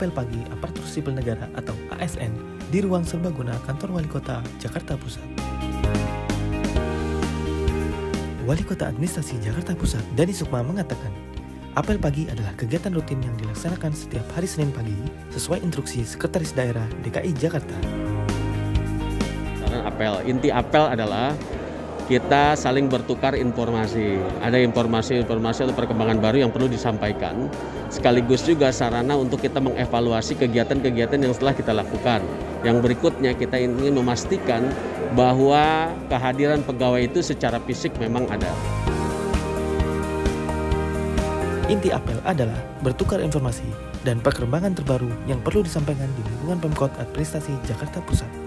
apel pagi Aparatur Sipil Negara atau ASN di ruang serbaguna Kantor Wali Kota Jakarta Pusat. Wali Kota Administrasi Jakarta Pusat, Dani Sukma mengatakan, apel pagi adalah kegiatan rutin yang dilaksanakan setiap hari Senin pagi sesuai instruksi Sekretaris Daerah DKI Jakarta. Inti apel adalah kita saling bertukar informasi. Ada informasi atau perkembangan baru yang perlu disampaikan. Sekaligus juga sarana untuk kita mengevaluasi kegiatan-kegiatan yang setelah kita lakukan. Yang berikutnya kita ingin memastikan bahwa kehadiran pegawai itu secara fisik memang ada. Inti apel adalah bertukar informasi dan perkembangan terbaru yang perlu disampaikan di lingkungan Pemkot Administrasi Jakarta Pusat.